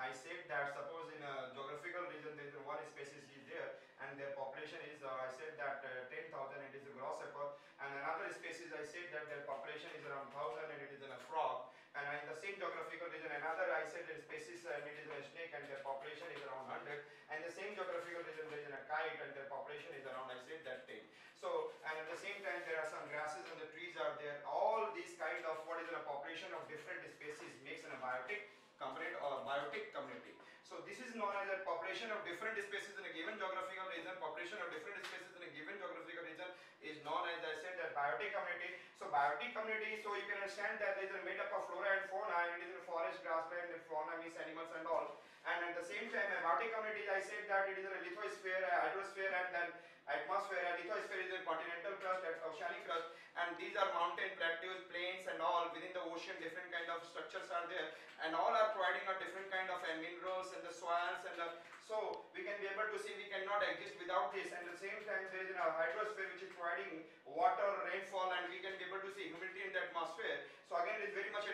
I said that suppose in a geographical region there is one species is there and their population is I said that 10,000, it is a grasshopper, and another species I said that their population is around 1,000 and it is in a frog, and in the same geographical region another I said that species and it is a snake and their population is around 100, and the same geographical region there is a kite and their population is around I said that 10. So and at the same time there are some grasses and the trees are there. All these kind of what is in a population of different species makes an abiotic component or biotic community. So this is known as a population of different species in a given geographical region. Population of different species in a given geographical region is known as I said that biotic community. So biotic community, so you can understand that it is made up of flora and fauna, and it is in forest, grassland, and fauna means animals and all. And at the same time abiotic community I said that it is in a lithosphere, a hydrosphere, and then atmosphere. A lithosphere is a continental crust, oceanic crust, and these are mountain, plateaus, plains and all. Within the ocean different kind of structures are there, and all are providing a different kind of minerals and the soils, and so we can be able to see we cannot exist without this. And at the same time there is a hydrosphere which is providing water, rainfall, and we can be able to see humidity in the atmosphere. So again it is very much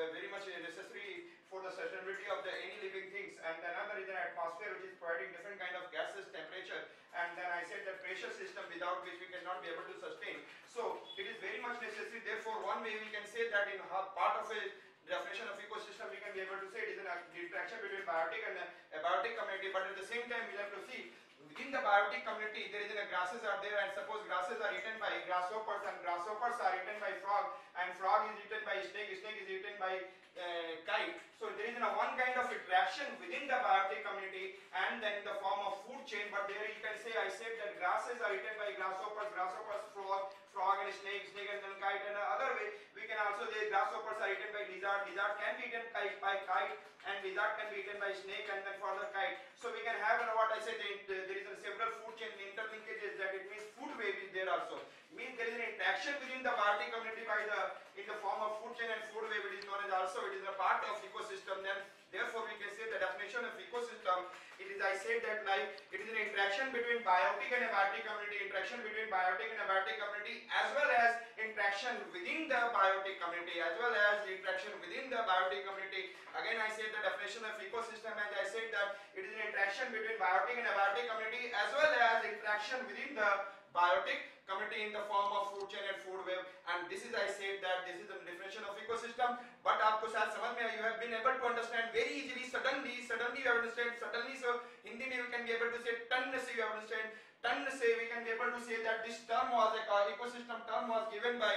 necessary for the sustainability of the any living things. And another is an atmosphere which is providing different kind of gases, temperature, and then I said the pressure system without which we cannot be able to sustain. So it is very much necessary. Therefore one way we can say that in part of a definition of ecosystem we can be able to say it is an interaction between biotic and abiotic community. But at the same time we have to see within the biotic community there is grasses are there, and suppose grasses are eaten by grasshoppers and grasshoppers are eaten by frog, and frog is eaten by snake, snake is eaten by kite. So there is one kind of interaction within the biotic community and then in the form of food chain. But there you can say I said that grasses are eaten by grasshoppers, grasshoppers frog and snake, snake and then kite. And other way we can also say grasshoppers are eaten by lizard, lizard can be eaten by kite, and lizard can be eaten by snake and then further kite. So we can have what I said there is several food chain interlinkages, that it means food web is there also. Means there is an interaction within the biotic community in the form of food chain and food web. It is known as also it is a part of ecosystem. Then therefore we can say the definition of ecosystem, it is I said that like it is an interaction between biotic and abiotic community, interaction between biotic and abiotic community, as well as interaction within the biotic community, as well as interaction within the biotic community. Again I said the definition of ecosystem, as I said that it is an interaction between biotic and abiotic community, as well as interaction within the biotic community in the form of food chain and food web. And this is I said that this is the definition of ecosystem. But आपको शायद समझ में you have been able to understand very easily, suddenly you have understand suddenly. So Hindi में we can be able to say ton से you have understand, ton से we can be able to say that this term was a ecosystem term was given by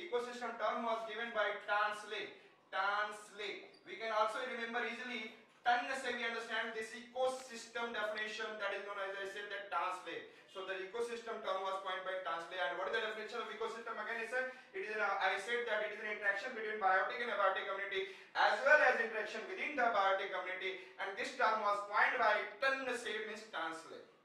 Tansley. We can also remember easily ton से we understand this ecosystem definition, that is known as I said that Tansley. So the ecosystem term was coined by Tansley. And what is the definition of ecosystem? Again I said it is I said that it is an interaction between biotic and abiotic community, as well as interaction within the biotic community, and this term was coined by Tansley, means Tansley.